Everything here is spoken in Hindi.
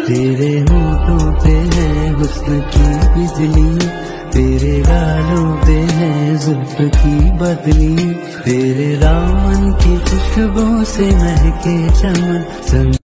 तेरे होठों पे है हुस्न की बिजली, तेरे गालों पे है जुल्फ की बदली, तेरे दामन की खुशबू से महके चमन।